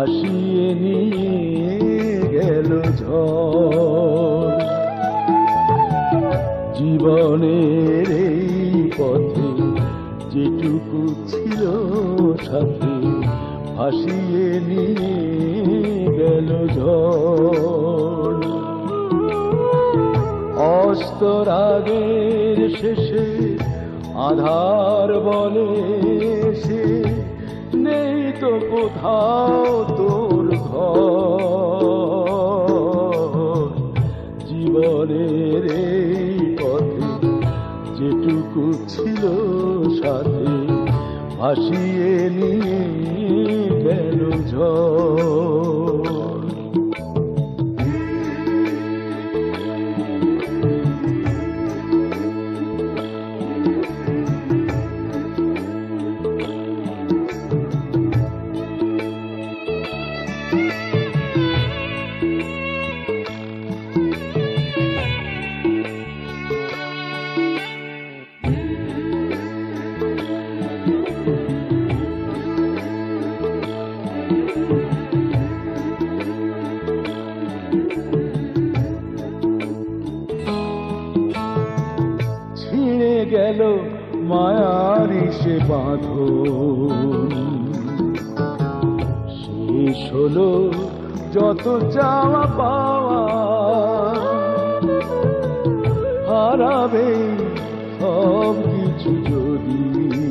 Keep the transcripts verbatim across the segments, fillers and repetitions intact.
ভাসিয়ে নিয়ে গেল ঝড়। জীবনের এই পথে যেটুকু ছিল সাথে ভাসিয়ে নিয়ে গেল ঝড়। অস্তরাগের শেষে আধার বলে সে নেই তো কোথাও তোর ঘর। জীবনের এই পথে যেটুকু ছিল সাথে ভাসিয়ে নিয়ে গেল ঝড়। ছিঁড়ে গেল মায়ারি সে বাঁধন, শেষ হলো যত চাওয়া পাওয়া। হারাবে সব কিছু যদি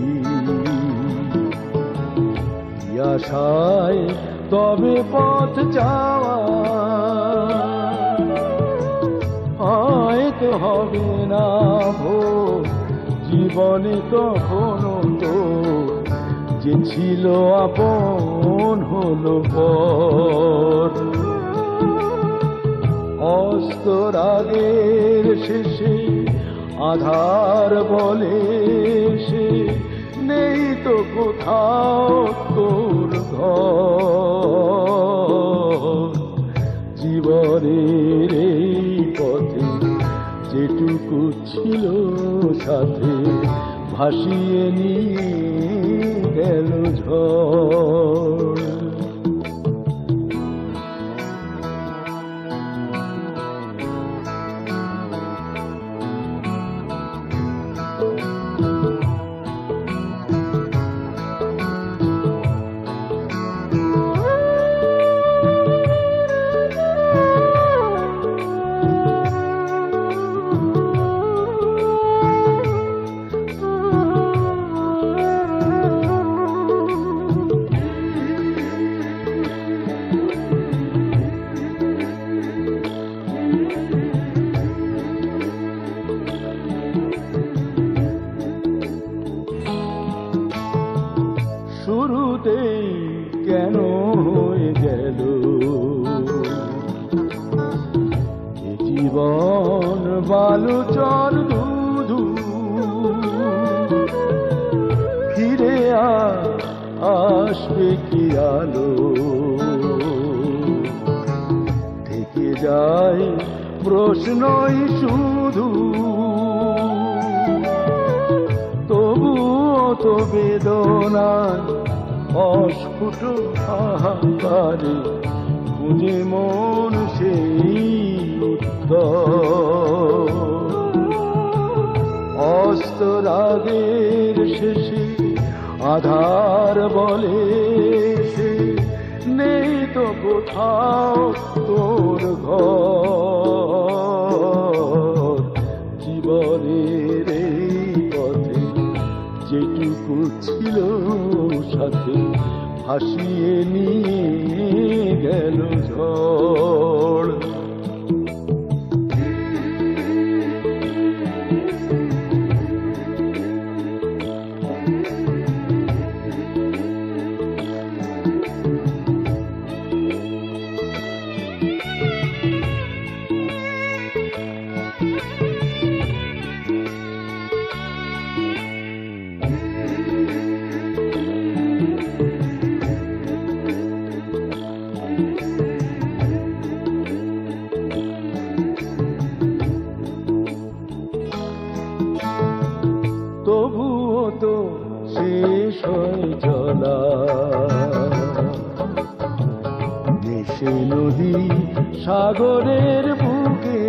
আশায় তবে পথ যাওয়া। হয়তো হবে না ভোর জীবনে কখনো তো যে ছিল আপন হলো পর। অস্তরাগের শেষে আধার বলে সে নেই তো কোথাও তোর ঘর। জীবনের এই পথে যেটুকু ছিল সাথে ভাসিয়ে নিয়ে গেল ঝড়। শুরুতেই কেন হয়ে গেল এ জীবন বালুচর ধুধু। ফিরে আসবে কি আলো, থেকে যায় প্রশ্নই শুধু। তবুও তো বেদনায় অস্ফুট হাহাকারে খুঁজে মন সেই উত্তর। অস্তরাগের শেষে আধার বলে সে নেই তো কোথাও তোর ঘর। জীবনের এই পথে যেটুকু ছিল সাথে ভাসিয়ে নিয়ে গেল ঝড়। নদী সাগরের বুকে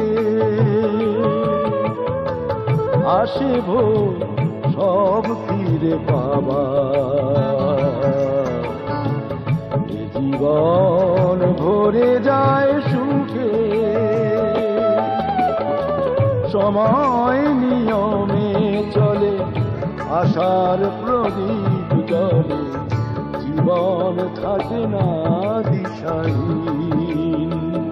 আসে ভোর সব ফিরে পাবা জীবন ভরে যায় সুখে সময় নিয়মে চলে আশার প্রদীপ জলে জীবন থাকে না দিশাহীন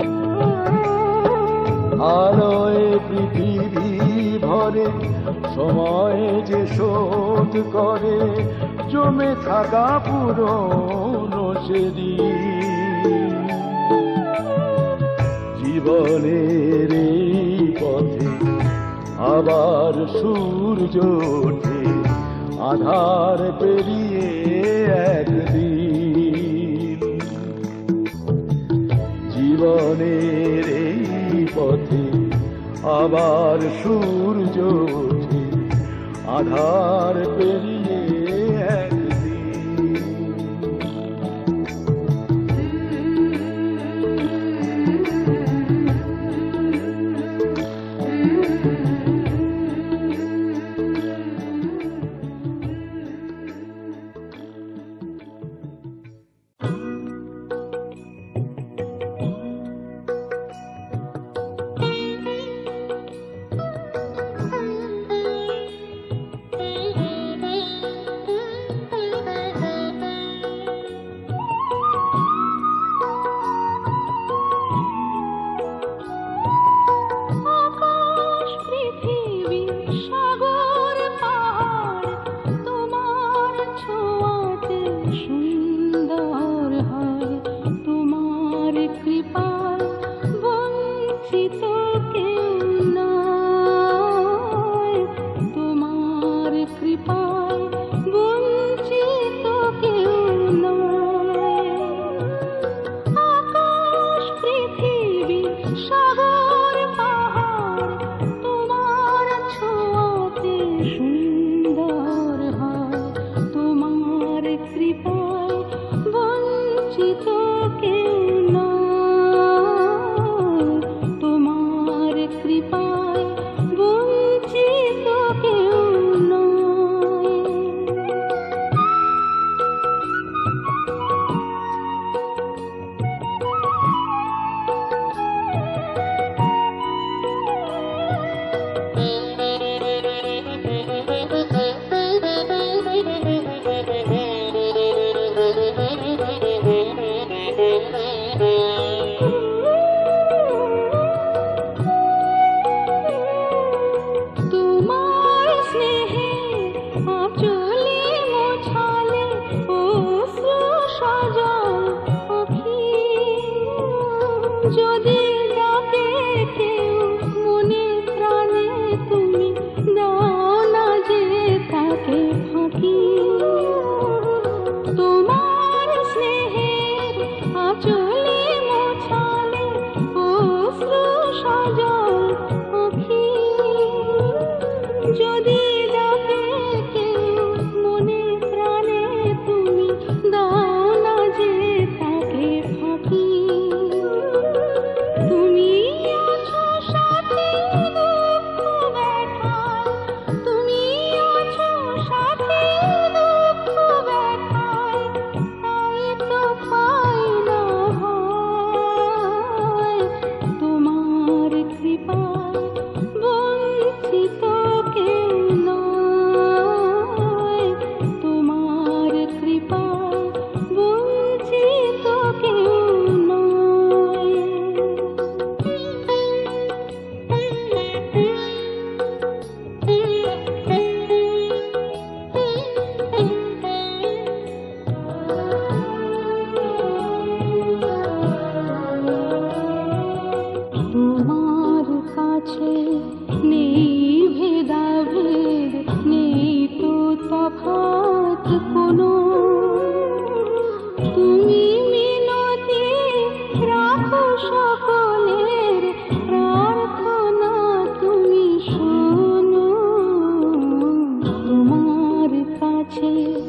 আলোয় পৃথিবী ভরে সময় যে শোধ করে জমে থাকা পুরনো সেদিন জীবনের এই পথে আবার সূর্য ওঠে আধার পেরিয়ে একদিন জীবনের এই পথে আবার সূর্য ওঠে আধার পেরিয়ে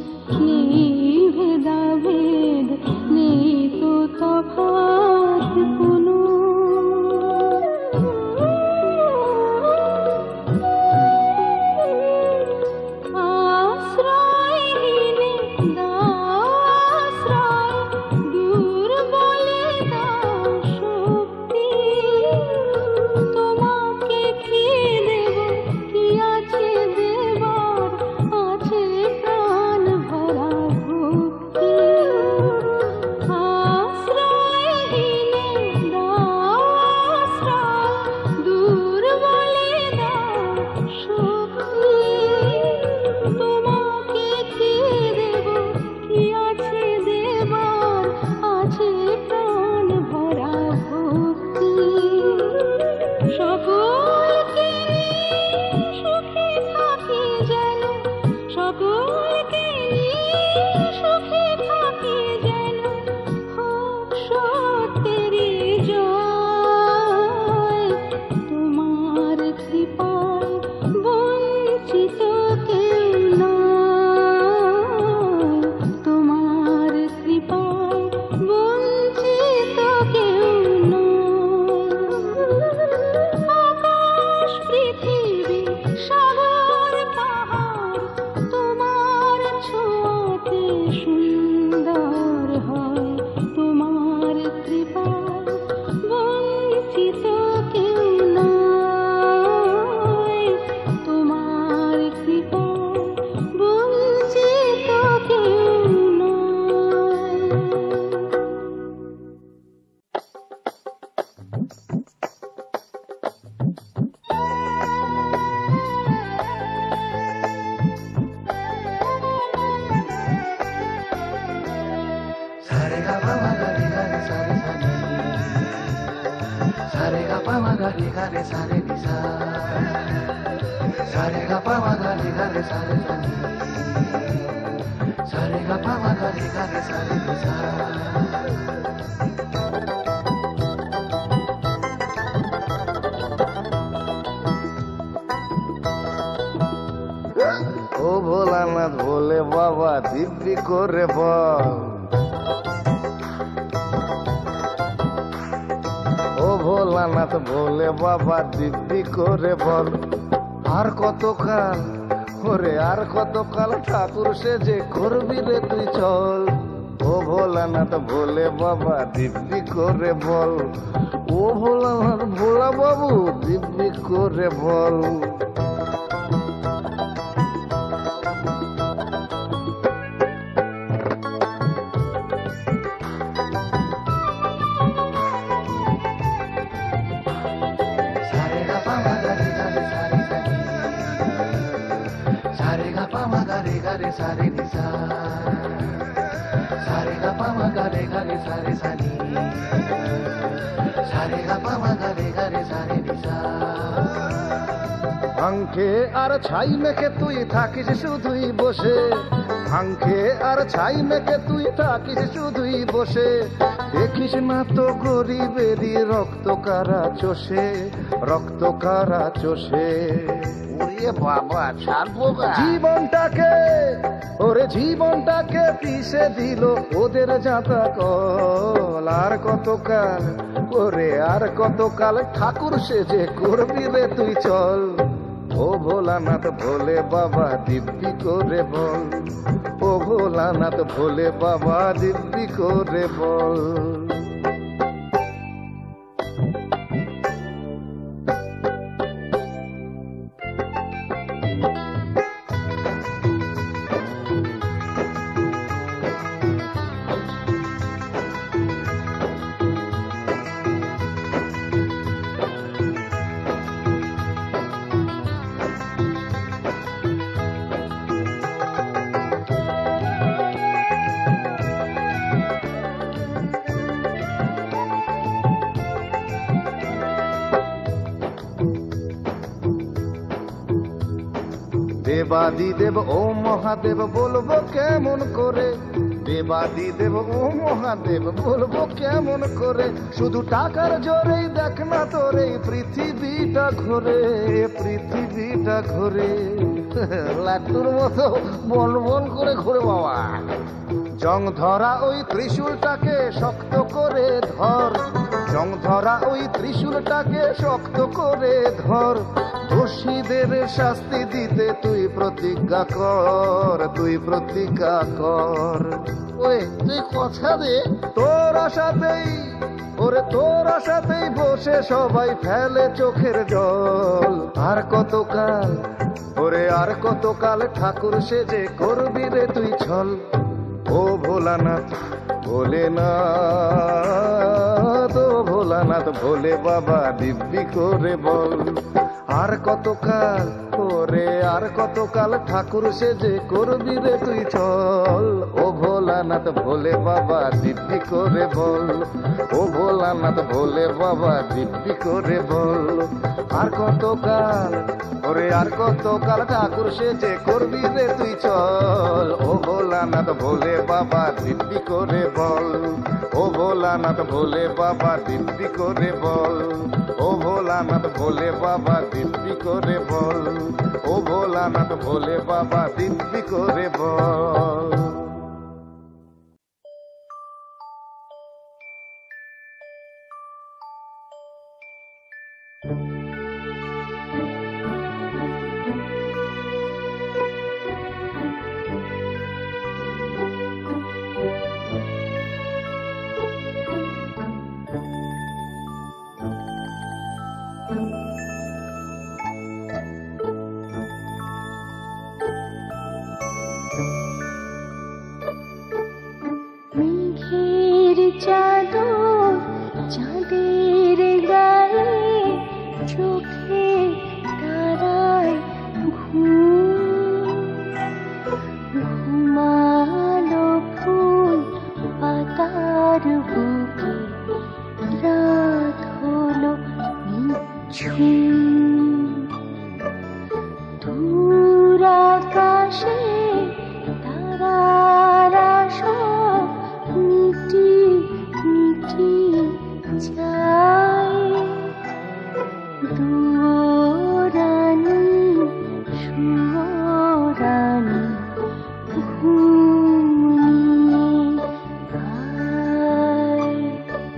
নেই ভেদাভেদ নেই তো তফাৎ pa ma ga re ga re sa re ni sa sa re ga pa ma ga re ga re sa re sa ni sa re ga pa ma ga re ga re sa re ni sa ও ভোলানাথ ভোলে বাবা দিব্যি করে বল ও ভোলানাথ ভোলে বাবা দিব্যি করে বল আর কতকাল ওরে আর কতকাল ঠাকুর সেজে করবি রে তুই চল ও ভোলানাথ ভোলে বাবা দিব্যি করে বল ও ভোলানাথ ভোলা বাবু দিব্যি করে বল sa re ni sa sa re ga pa ma ga re ga re sa re sa ni sa re ga pa ma ga re ga re sa re ni sa ভাঙকে আর ছাই মেখে তুই থাকিস শুধুই বসে ভাঙকে আর ছাই মেখে তুই থাকিস শুধুই বসে দেখিস না তো গরিবেরই রক্ত কারা চষে রক্ত কারা চষে বাবা ছাড়বো জীবনটাকে ওরে জীবনটাকে পিষে দিল ওদের যাতা কল আর কতকাল ওরে আর কতকাল ঠাকুর সেজে করবি রে তুই চল ও ভোলানাথ ভোলে বাবা দিব্যি করে বল ও ভোলানাথ ভোলে বাবা দিব্যি করে বল দেবাদি দেব ও মহাদেব বলবো কেমন করে দেবাদি দেব ও মহাদেব বলবো কেমন করে শুধু টাকার জোরেই দেখ না তোর এই পৃথিবীটা ঘোরে পৃথিবীটা ঘোরে লাট্টুর মতো বন বন করে ঘোরে বাবা জং ধরা ওই ত্রিশূলটাকে শক্ত করে ধর জং ধরা ওই ত্রিশূলটাকে শক্ত করে ধর দোষীদের শাস্তি দিতে তুই প্রতিজ্ঞা কর তুই প্রতিজ্ঞা কর ওই তুই কথা দে তোর আশাতেই ওরে তোর আশাতেই বসে সবাই ফেলে চোখের জল আর কতকাল ওরে আর কতকাল ঠাকুর সেজে করবি রে তুই ছল ও ভোলানাথ ভোলে না তো ভোলানাথ ভোলে বাবা দিব্যি করে বল আর কতকাল ওরে আর কতকাল ঠাকুর সেজে করবি রে তুই চল ও ভোলানাথ ভোলে বাবা দিব্যি করে বল ও ভোলানাথ ভোলে বাবা দিব্যি করে বল আর কতকাল ওরে আর কতকাল ঠাকুর সেজে করবি রে তুই চল ও ভোলানাথ ভোলে বাবা দিব্যি করে বল ও ভোলানাথ ভোলে বাবা দিব্যি করে বল ও ভোলানাথ ভোলে বাবা দিব্যি করে বল ও ভোলানাথ ভোলে বাবা দিব্যি করে বল রাত হলো দূর আকাশে তারারা সব মিটি মিটি যায়, দূরানি সুরানি ঘুমিয়ে গায়।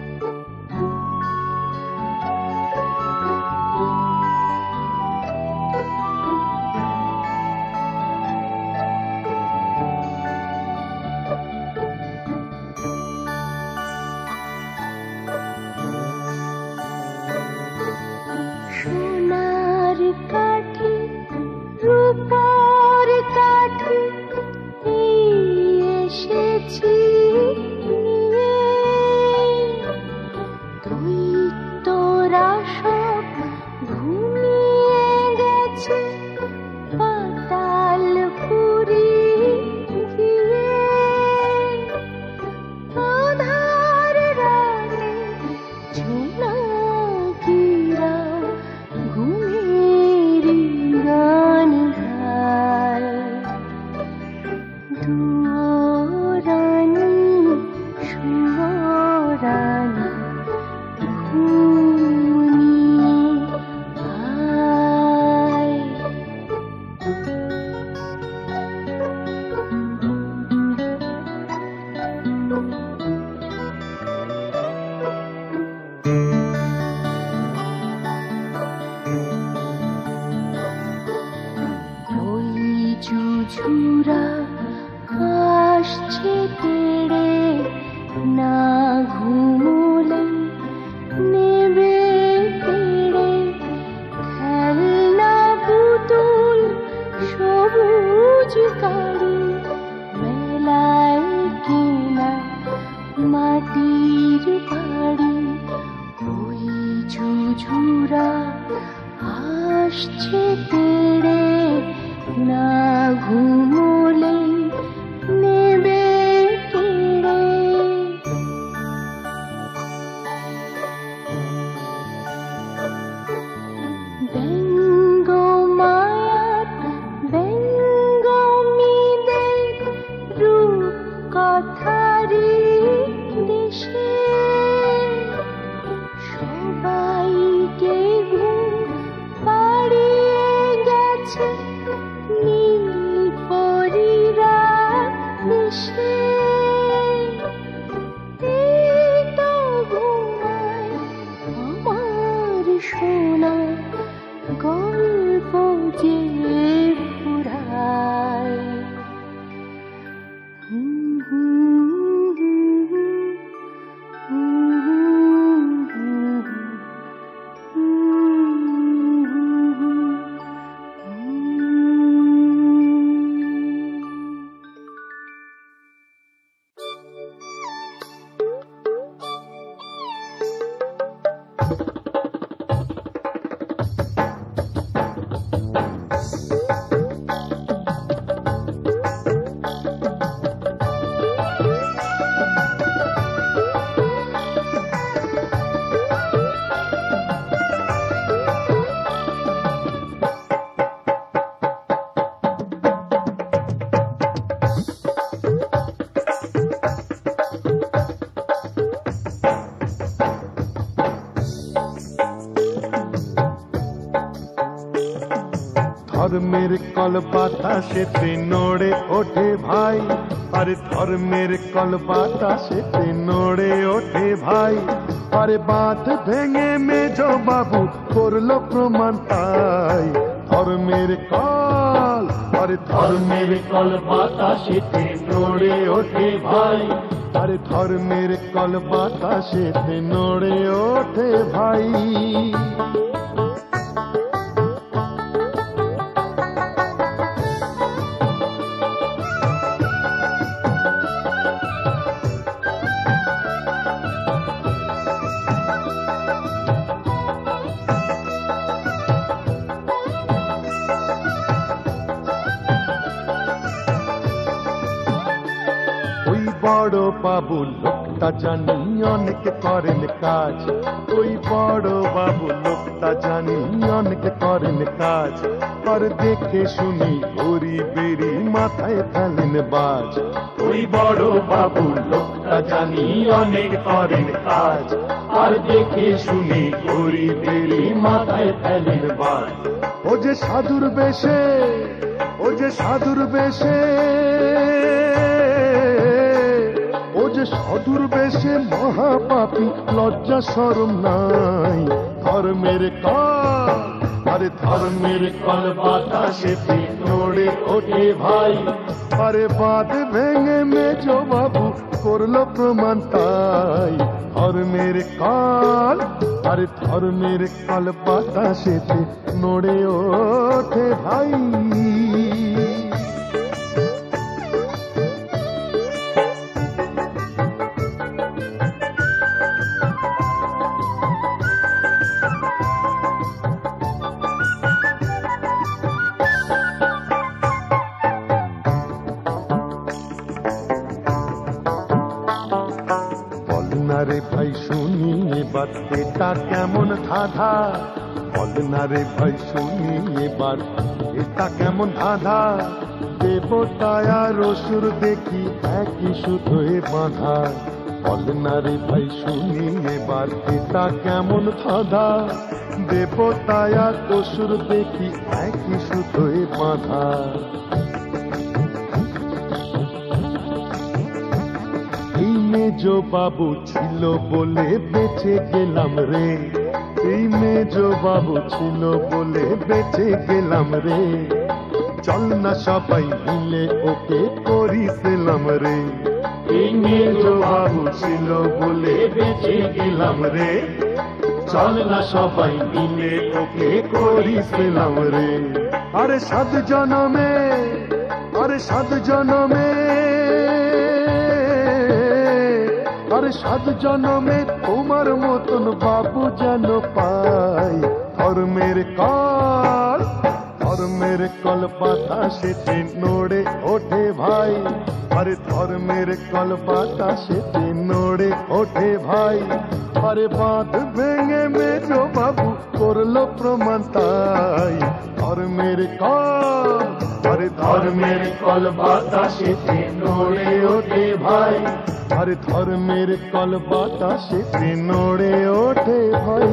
সোনার কাঠি রূপার কাঠি এসেছি নিয়ে, দৈত্যরা সব ঘুমিয়ে গেছে পাতালপুরি গিয়ে। আধার রাতে ঝোনাকিরা ঘুমের গান গায়, দূরানি সুরানি ঘুমিয়ে গায়। ওই জুঝুরা আসছে তেড়ে, না ঘুমোলে নেবে তেড়ে। খেলনা পুতুল সবুজ গাড়ি মেলায় কেনা মাটির বাড়ি। ওই ঝুঝুরা আসছে তেড়ে, না ঘুমোলে নেবে কেড়ে। ব্যঙ্গ মায়ার ব্যঙ্গমীদের রূপ কথারি দেশে, সবাইকে ঘুম পাড়িয়ে গেছে নীল পরীরা এসে। এই তো ঘুমায় আমার সোনা, গল্প যে ফুরায়। হুম হুম হুম হুম হুম ধর্মের কল বাতাসেতে নড়ে ওঠে ভাই, আরে ধর্মের কল বাতাসেতে নড়ে ওঠে ভাই। আরে বাঁধ ভেঙে মেজো বাবু করলো প্রমাণ তাই। ধর্মের কল, আরে ধর্মের কল বাতাসেতে নড়ে ওঠে ভাই, আরে ধর্মের কল বাতাসেতে নড়ে ওঠে ভাই। বড় বাবু লোক লোকটা জানি অনেক করেন কাজ, ওই বড় বাবু লোকটা জানি অনেক করেন কাজ, আর দেখে শুনি ঘড়ি বেরি মাথায় ফেলেন বাজ। ওই বড় বাবু লোকটা জানি অনেক করেন কাজ, আর দেখে শুনি ঘড়ি বেরি মাথায় ফেলেন বাজ। ও যে সাধুর বেশে, ও যে সাধুর বেশে, ও যে সাধুর বেশে মহাপাপী, লজ্জা শরম নাই ধর্মের কাজ। আরে ধর্মের কল বাতাসেতে নড়ে ওঠে ভাই, আরে বাঁধ ভেঙে মেজো বাবু করলো প্রমাণ তাই। ধর্মের কল, আরে ধর্মের কল বাতাসেতে নড়ে ওঠে ভাই। রে ভাই শুনি এবার এটা কেমন ধাঁধা, বল না রে ভাই শুনি এবার এটা কেমন ধাঁধা। দেবতা আর অসুর দেখি একই সুতোয় বাঁধা, বল না রে ভাই শুনি এবার এটা কেমন ধাঁধা। দেবতা আর অসুর দেখি একই সুতোয় বাঁধা। এই মেজো বাবু ছিল বলে বেঁচে গেলাম রে, এই মেজো বাবু ছিল বলে বেঁচে গেলাম রে। চল না সবাই মিলে ওকে করি সেলাম রে। এই মেজো বাবু ছিল বলে বেঁচে গেলাম রে, চল না সবাই মিলে ওকে করি সেলাম রে। আরে সাত জনমে, আরে সাত জনমে, আরে সাত জনমে তোমার মতন বাবু যেন পাই। ধর্মের কল, ধর্মের কল বাতাসেতে নড়ে ওঠে ভাই, আরে ধর্মের কল বাতাসেতে নড়ে ওঠে ভাই। আরে বাঁধ ভেঙে মেজো বাবু করলো প্রমাণ তাই। ধর্মের কল, আরে ধর্মের কল বাতাসেতে নড়ে ওঠে ভাই, আরে ধর্মের কল বাতাসেতে নড়ে ওঠে ভাই।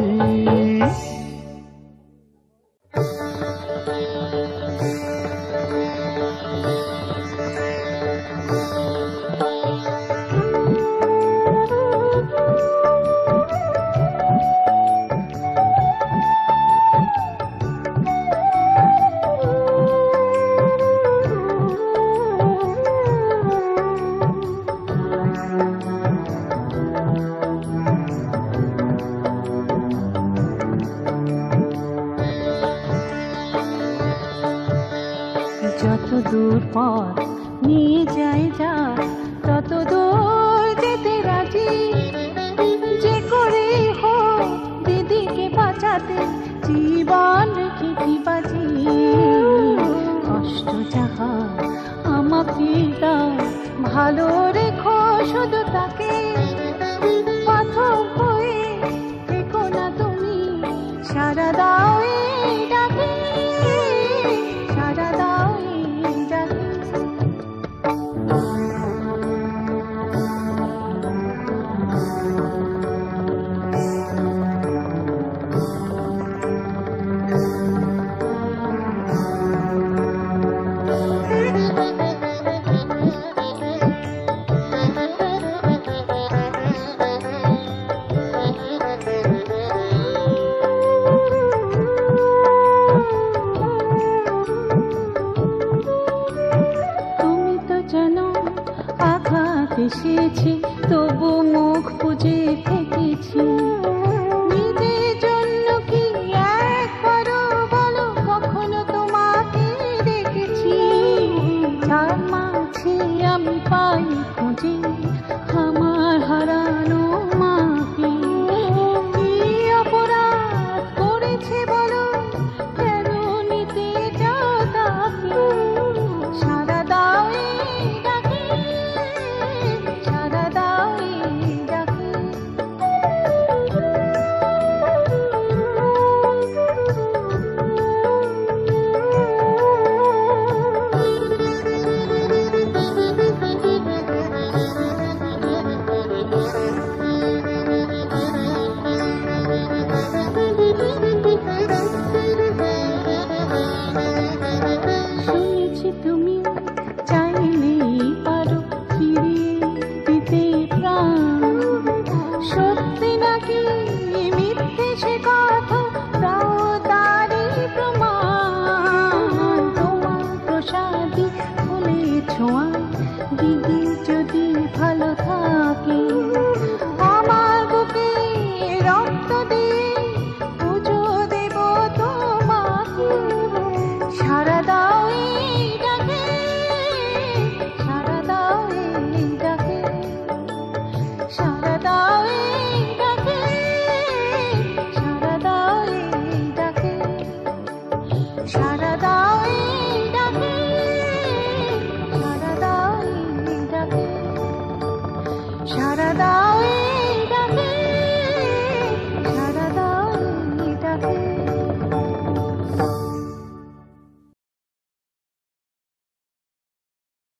যত দূর পথ নিয়ে যায় যা, তত দূর যেতে রাজি। যে করে হোক দিদিকে বাঁচাতে জীবন রেখে বাজি। কষ্ট যাহা আমাকে দাও, ভালো রেখো শুধু তাকে। পাথর হয়ে থেকো না তুমি, সারা দাও